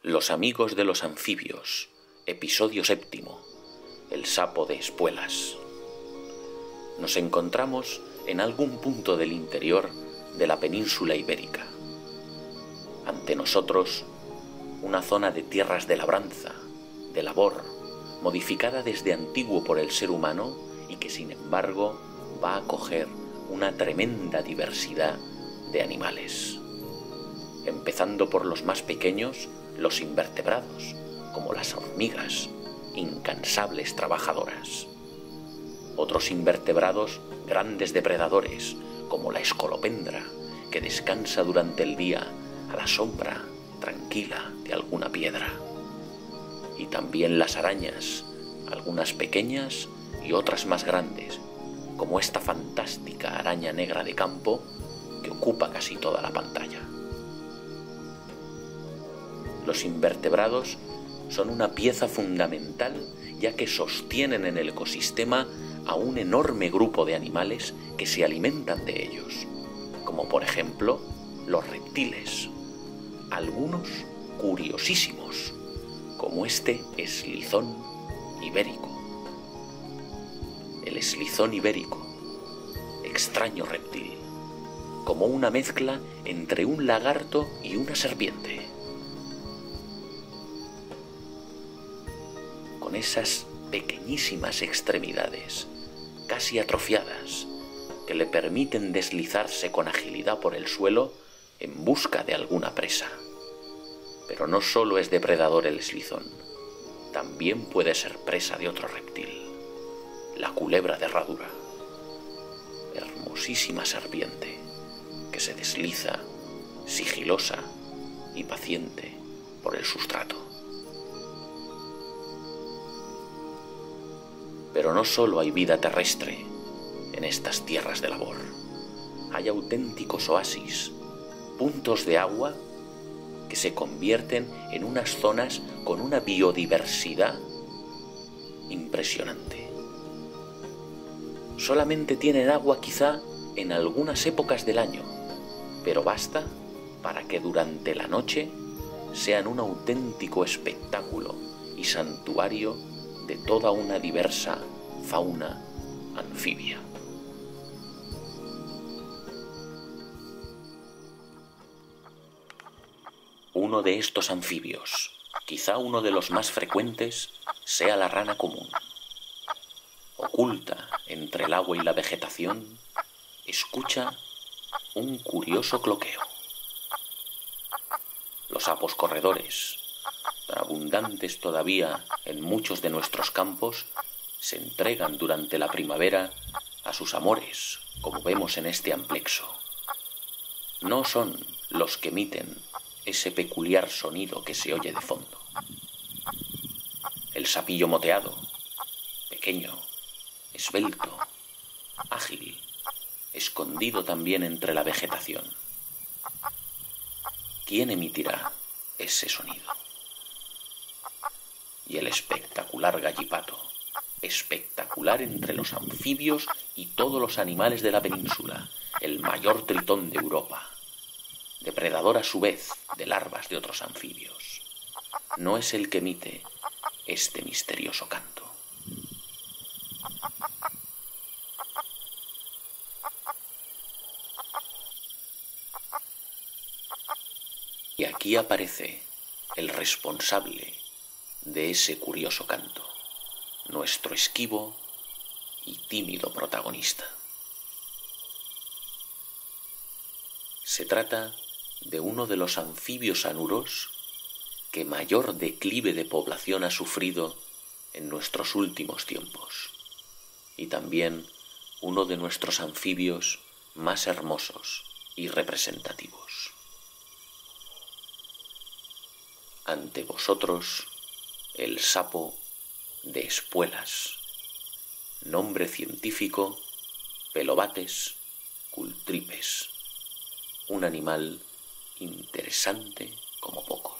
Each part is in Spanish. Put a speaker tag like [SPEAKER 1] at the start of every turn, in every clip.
[SPEAKER 1] Los amigos de los anfibios, episodio 7, el sapo de espuelas. Nos encontramos en algún punto del interior de la península ibérica. Ante nosotros, una zona de tierras de labranza, de labor, modificada desde antiguo por el ser humano y que sin embargo va a acoger una tremenda diversidad de animales. Empezando por los más pequeños, los invertebrados, como las hormigas, incansables trabajadoras. Otros invertebrados, grandes depredadores, como la escolopendra, que descansa durante el día a la sombra tranquila de alguna piedra. Y también las arañas, algunas pequeñas y otras más grandes, como esta fantástica araña negra de campo que ocupa casi toda la pantalla. Los invertebrados son una pieza fundamental ya que sostienen en el ecosistema a un enorme grupo de animales que se alimentan de ellos, como por ejemplo los reptiles, algunos curiosísimos, como este eslizón ibérico. El eslizón ibérico, extraño reptil, como una mezcla entre un lagarto y una serpiente. Con esas pequeñísimas extremidades, casi atrofiadas, que le permiten deslizarse con agilidad por el suelo en busca de alguna presa. Pero no solo es depredador el eslizón, también puede ser presa de otro reptil, la culebra de herradura, hermosísima serpiente que se desliza sigilosa y paciente por el sustrato. Pero no solo hay vida terrestre en estas tierras de labor. Hay auténticos oasis, puntos de agua que se convierten en unas zonas con una biodiversidad impresionante. Solamente tienen agua quizá en algunas épocas del año, pero basta para que durante la noche sean un auténtico espectáculo y santuario de toda una diversa fauna anfibia. Uno de estos anfibios, quizá uno de los más frecuentes, sea la rana común. Oculta entre el agua y la vegetación, escucha un curioso cloqueo. Los sapos corredores, abundantes todavía en muchos de nuestros campos, se entregan durante la primavera a sus amores, como vemos en este amplexo. No son los que emiten ese peculiar sonido que se oye de fondo. El sapillo moteado, pequeño, esbelto, ágil, escondido también entre la vegetación. ¿Quién emitirá ese sonido? Y el espectacular gallipato, espectacular entre los anfibios y todos los animales de la península, el mayor tritón de Europa, depredador a su vez de larvas de otros anfibios, no es el que emite este misterioso canto. Y aquí aparece el responsable de ese curioso canto, nuestro esquivo y tímido protagonista. Se trata de uno de los anfibios anuros que mayor declive de población ha sufrido en nuestros últimos tiempos, y también uno de nuestros anfibios más hermosos y representativos. Ante vosotros, el sapo de espuelas, nombre científico Pelobates cultripes, un animal interesante como pocos.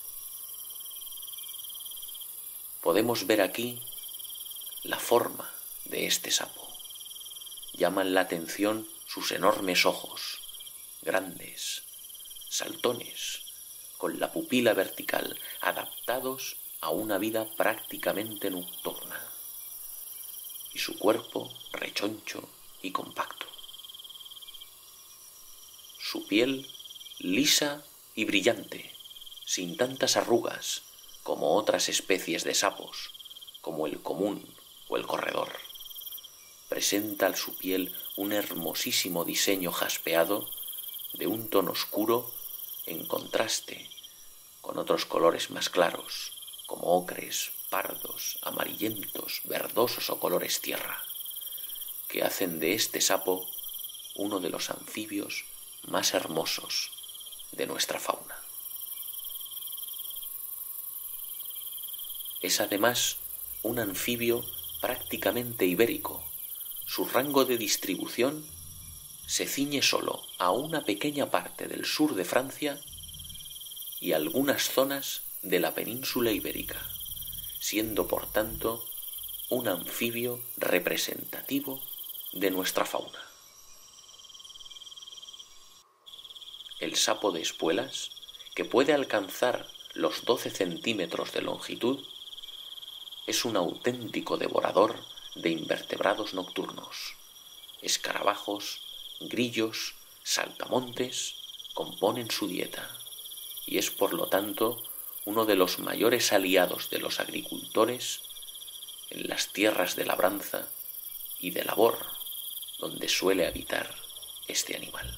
[SPEAKER 1] Podemos ver aquí la forma de este sapo. Llaman la atención sus enormes ojos, grandes, saltones, con la pupila vertical, adaptados a una vida prácticamente nocturna, y su cuerpo rechoncho y compacto. Su piel lisa y brillante, sin tantas arrugas como otras especies de sapos, como el común o el corredor. Presenta a su piel un hermosísimo diseño jaspeado de un tono oscuro en contraste con otros colores más claros, como ocres, pardos, amarillentos, verdosos o colores tierra, que hacen de este sapo uno de los anfibios más hermosos de nuestra fauna. Es además un anfibio prácticamente ibérico. Su rango de distribución se ciñe solo a una pequeña parte del sur de Francia y algunas zonas de la península ibérica, siendo por tanto un anfibio representativo de nuestra fauna. El sapo de espuelas, que puede alcanzar los 12 centímetros de longitud, es un auténtico devorador de invertebrados nocturnos. Escarabajos, grillos, saltamontes componen su dieta y es por lo tanto uno de los mayores aliados de los agricultores en las tierras de labranza y de labor donde suele habitar este animal.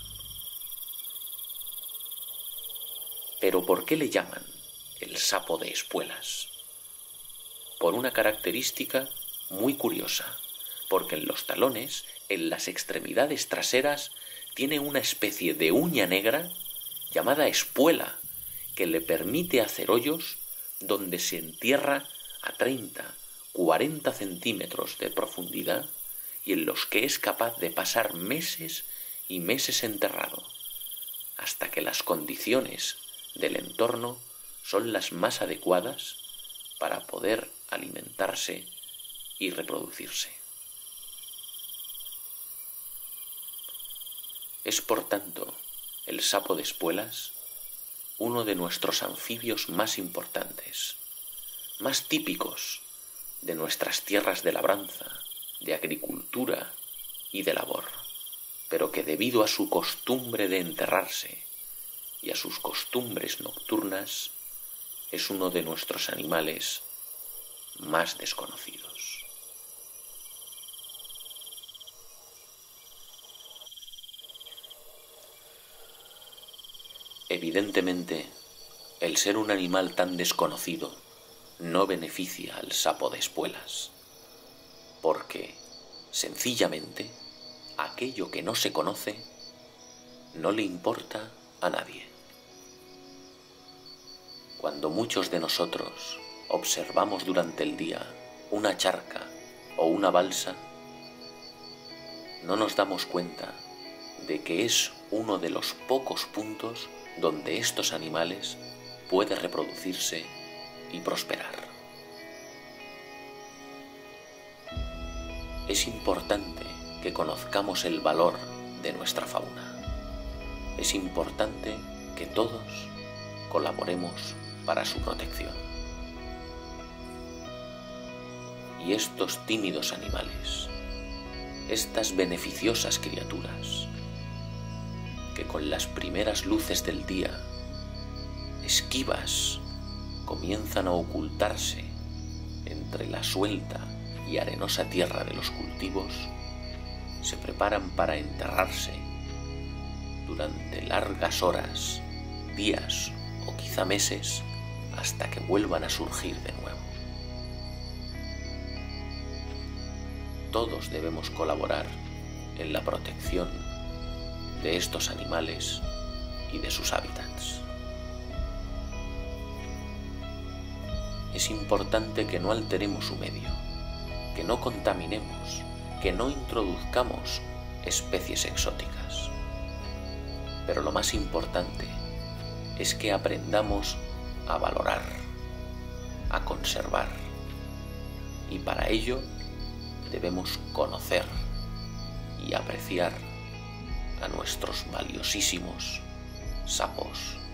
[SPEAKER 1] ¿Pero por qué le llaman el sapo de espuelas? Por una característica muy curiosa, porque en los talones, en las extremidades traseras, tiene una especie de uña negra llamada espuela, que le permite hacer hoyos donde se entierra a 30, 40 centímetros de profundidad y en los que es capaz de pasar meses y meses enterrado, hasta que las condiciones del entorno son las más adecuadas para poder alimentarse y reproducirse. Es por tanto el sapo de espuelas uno de nuestros anfibios más importantes, más típicos de nuestras tierras de labranza, de agricultura y de labor, pero que debido a su costumbre de enterrarse y a sus costumbres nocturnas, es uno de nuestros animales más desconocidos. Evidentemente, el ser un animal tan desconocido no beneficia al sapo de espuelas, porque, sencillamente, aquello que no se conoce no le importa a nadie. Cuando muchos de nosotros observamos durante el día una charca o una balsa, no nos damos cuenta de que es uno de los pocos puntos donde estos animales pueden reproducirse y prosperar. Es importante que conozcamos el valor de nuestra fauna. Es importante que todos colaboremos para su protección. Y estos tímidos animales, estas beneficiosas criaturas, que con las primeras luces del día, esquivas, comienzan a ocultarse entre la suelta y arenosa tierra de los cultivos, se preparan para enterrarse durante largas horas, días o quizá meses, hasta que vuelvan a surgir de nuevo. Todos debemos colaborar en la protección de estos animales y de sus hábitats. Es importante que no alteremos su medio, que no contaminemos, que no introduzcamos especies exóticas. Pero lo más importante es que aprendamos a valorar, a conservar, y para ello debemos conocer y apreciar a nuestros valiosísimos sapos